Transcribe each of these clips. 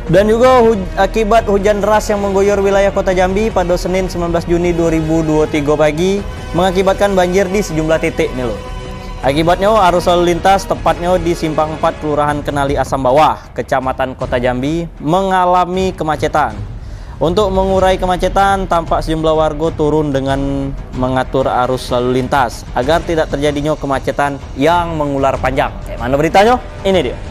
Dan juga akibat hujan deras yang mengguyur wilayah Kota Jambi pada Senin 19 Juni 2023 pagi mengakibatkan banjir di sejumlah titik nih loh. Akibatnya arus lalu lintas tepatnya di Simpang 4 Kelurahan Kenali Asam Bawah, Kecamatan Kota Jambi mengalami kemacetan. Untuk mengurai kemacetan, tampak sejumlah warga turun dengan mengatur arus lalu lintas agar tidak terjadinya kemacetan yang mengular panjang. Mana beritanya? Ini dia.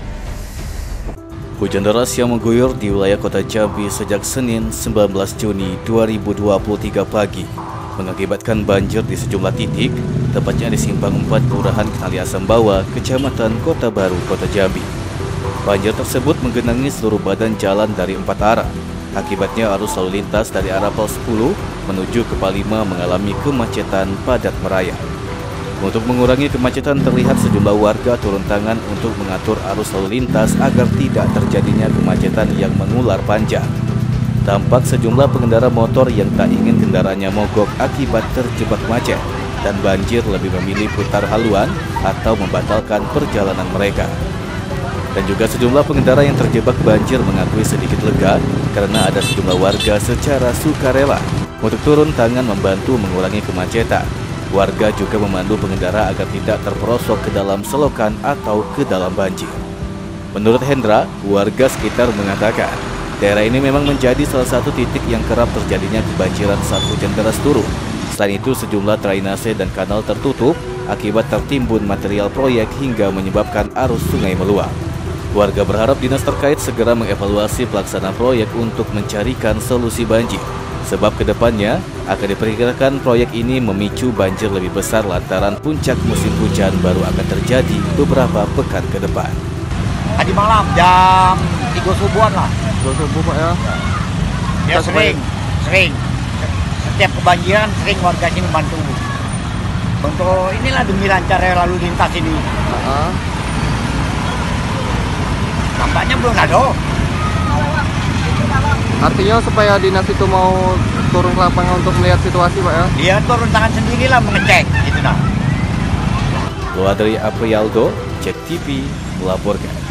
Hujan deras yang mengguyur di wilayah Kota Jambi sejak Senin 19 Juni 2023 pagi mengakibatkan banjir di sejumlah titik, tepatnya di Simpang 4 Kelurahan Kenali Asam Bawah, Kecamatan Kota Baru, Kota Jambi. Banjir tersebut menggenangi seluruh badan jalan dari 4 arah. Akibatnya arus lalu lintas dari arah Pol 10 menuju ke Pal 5 mengalami kemacetan padat merayap. Untuk mengurangi kemacetan, terlihat sejumlah warga turun tangan untuk mengatur arus lalu lintas agar tidak terjadinya kemacetan yang mengular panjang. Tampak sejumlah pengendara motor yang tak ingin kendaraannya mogok akibat terjebak macet dan banjir lebih memilih putar haluan atau membatalkan perjalanan mereka. Dan juga sejumlah pengendara yang terjebak banjir mengakui sedikit lega karena ada sejumlah warga secara sukarela untuk turun tangan membantu mengurangi kemacetan. Warga juga memandu pengendara agar tidak terperosok ke dalam selokan atau ke dalam banjir. Menurut Hendra, warga sekitar mengatakan, daerah ini memang menjadi salah satu titik yang kerap terjadinya kebanjiran saat hujan deras turun. Selain itu, sejumlah drainase dan kanal tertutup akibat tertimbun material proyek hingga menyebabkan arus sungai meluap. Warga berharap dinas terkait segera mengevaluasi pelaksanaan proyek untuk mencarikan solusi banjir. Sebab kedepannya akan diperkirakan proyek ini memicu banjir lebih besar lantaran puncak musim hujan baru akan terjadi beberapa pekan ke depan. Tadi malam jam 3 subuhan lah. 3 subuh Pak ya? Ya sering. Setiap kebanjiran sering warga sini bantu. Untuk inilah demi lancar lalu lintas ini. Tampaknya belum ada. Artinya supaya dinas itu mau turun ke lapangan untuk melihat situasi Pak ya? Dia turun tangan sendirilah mengecek gitu nah. Luadri Aprialdo, Cek TV melaporkan.